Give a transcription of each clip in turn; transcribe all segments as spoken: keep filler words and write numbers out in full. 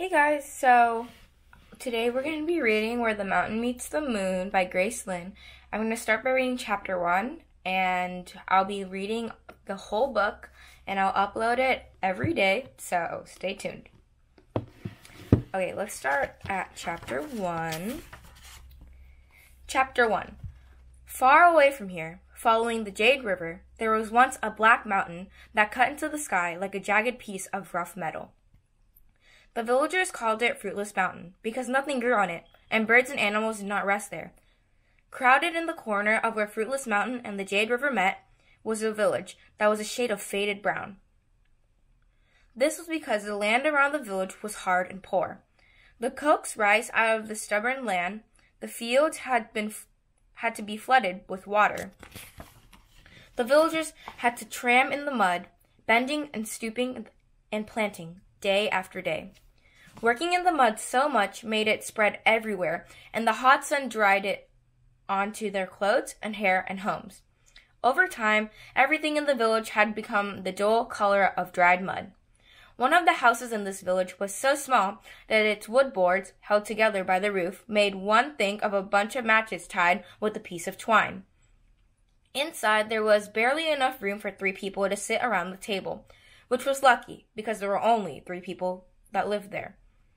Hey guys, so today we're going to be reading Where the Mountain Meets the Moon by Grace Lin. I'm going to start by reading chapter one, and I'll be reading the whole book, and I'll upload it every day, so stay tuned. Okay, let's start at chapter one. Chapter one. Far away from here, following the Jade River, there was once a black mountain that cut into the sky like a jagged piece of rough metal. The villagers called it Fruitless Mountain because nothing grew on it, and birds and animals did not rest there. Crowded in the corner of where Fruitless Mountain and the Jade River met was a village that was a shade of faded brown. This was because the land around the village was hard and poor. The cokes rice out of the stubborn land, the fields had been had to be flooded with water. The villagers had to tramp in the mud, bending and stooping and planting day after day. Working in the mud so much made it spread everywhere, and the hot sun dried it onto their clothes and hair and homes. Over time, everything in the village had become the dull color of dried mud. One of the houses in this village was so small that its wood boards, held together by the roof, made one think of a bunch of matches tied with a piece of twine. Inside, there was barely enough room for three people to sit around the table, which was lucky because there were only three people that lived there.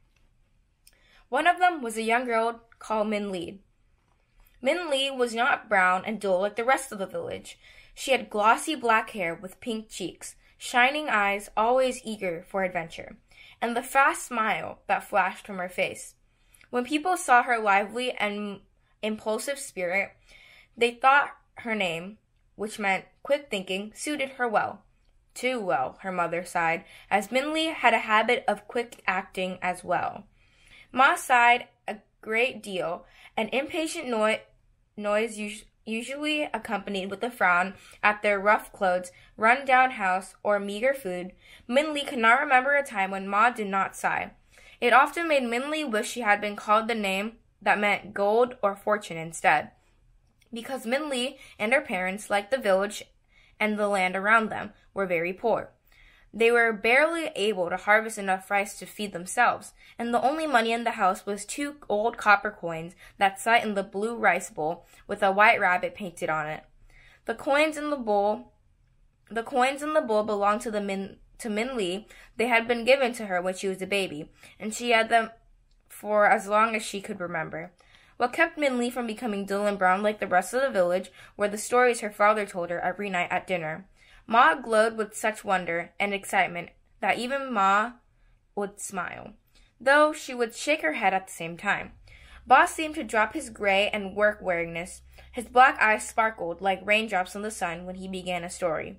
One of them was a young girl called Min Li. Min Li was not brown and dull like the rest of the village. She had glossy black hair with pink cheeks, shining eyes always eager for adventure, and the fast smile that flashed from her face. When people saw her lively and impulsive spirit, they thought her name, which meant quick thinking, suited her well. Too well, her mother sighed, as Min Li had a habit of quick acting as well. Ma sighed a great deal, an impatient noi- noise us- usually accompanied with a frown at their rough clothes, run-down house, or meager food. Min Li could not remember a time when Ma did not sigh. It often made Min Li wish she had been called the name that meant gold or fortune instead, because Min Li and her parents, like the village and the land around them, were very poor. They were barely able to harvest enough rice to feed themselves, and the only money in the house was two old copper coins that sat in the blue rice bowl with a white rabbit painted on it. The coins in the bowl, the coins in the bowl belonged to the Min to Min Li. They had been given to her when she was a baby, and she had them for as long as she could remember. What kept Min Li from becoming dull and brown like the rest of the village were the stories her father told her every night at dinner. Ma glowed with such wonder and excitement that even Ma would smile, though she would shake her head at the same time. Ba seemed to drop his gray and work-weariness. His black eyes sparkled like raindrops in the sun when he began a story.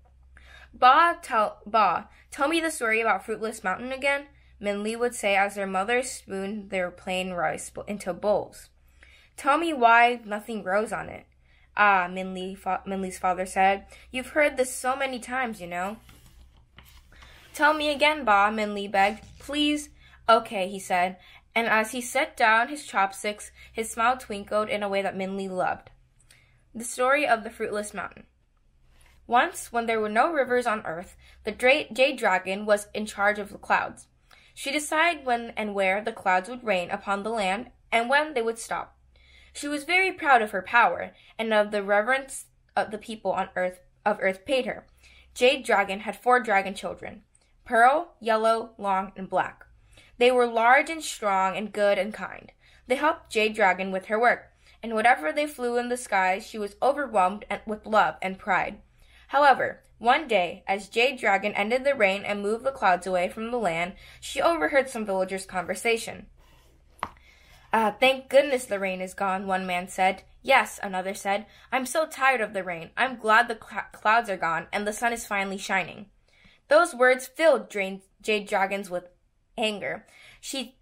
Ba, tell, Ba, tell me the story about Fruitless Mountain again, Min Li would say as their mother spooned their plain rice into bowls. Tell me why nothing grows on it. Ah, Min Li, fa- Min Li's father said. You've heard this so many times, you know. Tell me again, Ba, Min Li begged. Please. Okay, he said, and as he set down his chopsticks, his smile twinkled in a way that Min Li loved. The story of the Fruitless Mountain. Once, when there were no rivers on earth, the dra- Jade Dragon was in charge of the clouds. She decided when and where the clouds would rain upon the land and when they would stop. She was very proud of her power and of the reverence of the people on earth of earth paid her. Jade Dragon had four dragon children, Pearl, Yellow, Long, and Black. They were large and strong and good and kind. They helped Jade Dragon with her work, and whenever they flew in the skies, she was overwhelmed with love and pride. However, one day, as Jade Dragon ended the rain and moved the clouds away from the land, she overheard some villagers' conversation. Ah, thank goodness the rain is gone, one man said. Yes, another said. I'm so tired of the rain. I'm glad the cl- clouds are gone and the sun is finally shining. Those words filled Drain- Jade Dragons with anger. She,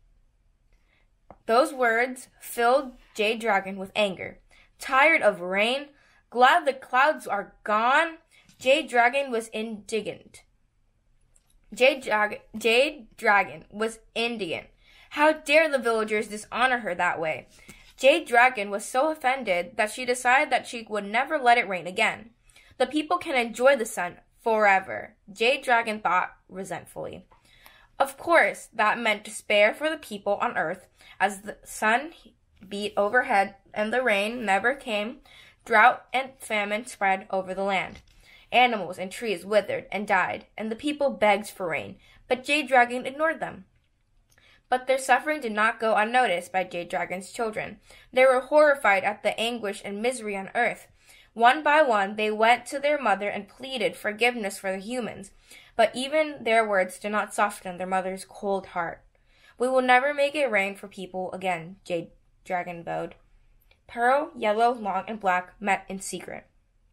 those words filled Jade Dragon with anger. Tired of rain? Glad the clouds are gone? Jade Dragon was indignant. Jade, Drag- Jade Dragon was indignant. How dare the villagers dishonor her that way? Jade Dragon was so offended that she decided that she would never let it rain again. The people can enjoy the sun forever, Jade Dragon thought resentfully. Of course, that meant despair for the people on earth as the sun beat overhead and the rain never came. Drought and famine spread over the land. Animals and trees withered and died, and the people begged for rain, but Jade Dragon ignored them. But their suffering did not go unnoticed by Jade Dragon's children. They were horrified at the anguish and misery on earth. One by one, they went to their mother and pleaded forgiveness for the humans, but even their words did not soften their mother's cold heart. We will never make it rain for people again, Jade Dragon vowed. Pearl, Yellow, Long, and Black met in secret.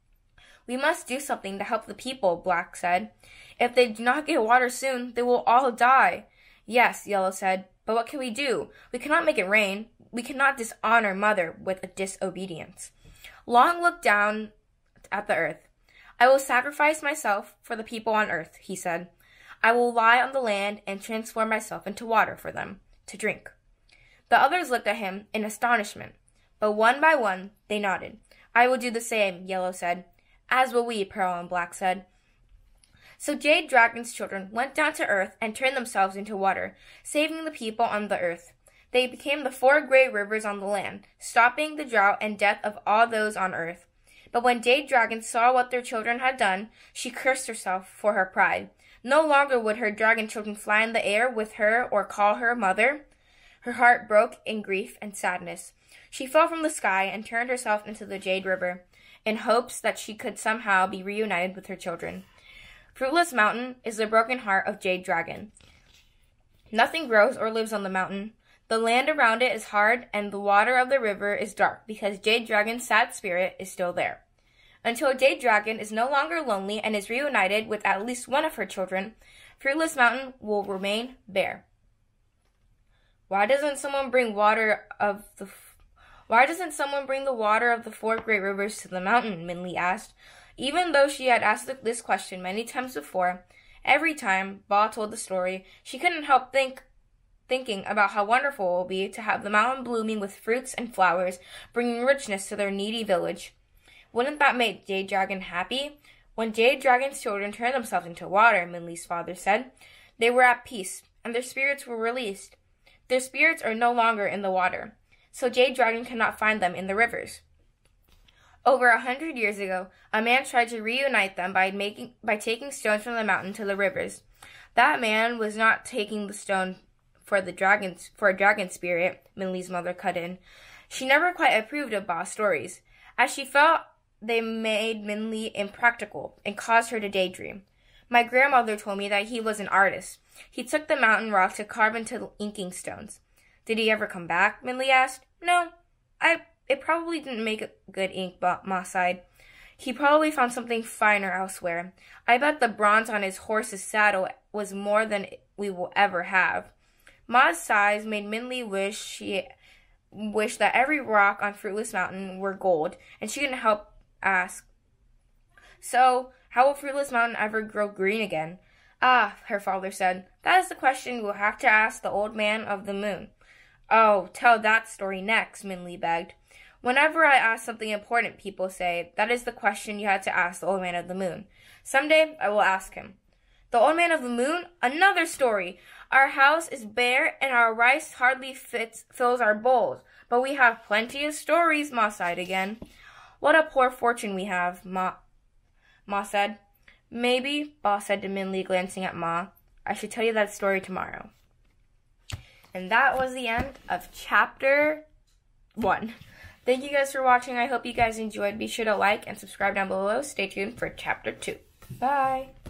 We must do something to help the people, Black said. If they do not get water soon, they will all die. Yes, Yellow said, but what can we do? We cannot make it rain. We cannot dishonor Mother with a disobedience. Long looked down at the earth. I will sacrifice myself for the people on earth, he said. I will lie on the land and transform myself into water for them to drink. The others looked at him in astonishment, but one by one they nodded. I will do the same, Yellow said. As will we, Pearl and Black said. So Jade Dragon's children went down to earth and turned themselves into water, saving the people on the earth. They became the four great rivers on the land, stopping the drought and death of all those on earth. But when Jade Dragon saw what their children had done, she cursed herself for her pride. No longer would her dragon children fly in the air with her or call her mother. Her heart broke in grief and sadness. She fell from the sky and turned herself into the Jade River, in hopes that she could somehow be reunited with her children. Fruitless Mountain is the broken heart of Jade Dragon. Nothing grows or lives on the mountain. The land around it is hard, and the water of the river is dark, because Jade Dragon's sad spirit is still there. Until Jade Dragon is no longer lonely and is reunited with at least one of her children, Fruitless Mountain will remain bare. Why doesn't someone bring water of the Why doesn't someone bring the water of the four great rivers to the mountain? Minli asked. Even though she had asked this question many times before, every time Ba told the story, she couldn't help think, thinking about how wonderful it will be to have the mountain blooming with fruits and flowers, bringing richness to their needy village. Wouldn't that make Jade Dragon happy? When Jade Dragon's children turned themselves into water, Minli's father said, they were at peace, and their spirits were released. Their spirits are no longer in the water, so Jade Dragon cannot find them in the rivers. Over a hundred years ago, a man tried to reunite them by making by taking stones from the mountain to the rivers. That man was not taking the stone for the dragons for a dragon spirit, Minli's mother cut in. She never quite approved of Ba's stories, as she felt they made Minli impractical and caused her to daydream. My grandmother told me that he was an artist. He took the mountain rock to carve into inking stones. Did he ever come back? Minli asked. No, I. It probably didn't make a good ink, Ma sighed. He probably found something finer elsewhere. I bet the bronze on his horse's saddle was more than we will ever have. Ma's sighs made Minli wish she wish that every rock on Fruitless Mountain were gold, and she couldn't help ask, so, how will Fruitless Mountain ever grow green again? Ah, her father said, that is the question we'll have to ask the Old Man of the Moon. Oh, tell that story next, Minli begged. Whenever I ask something important, people say, that is the question you had to ask the Old Man of the Moon. Someday, I will ask him. The Old Man of the Moon? Another story. Our house is bare, and our rice hardly fits fills our bowls. But we have plenty of stories, Ma sighed again. What a poor fortune we have, Ma, Ma said. Maybe, Ba said to Minli, glancing at Ma. I should tell you that story tomorrow. And that was the end of chapter one. Thank you guys for watching. I hope you guys enjoyed. Be sure to like and subscribe down below. Stay tuned for chapter two. Bye.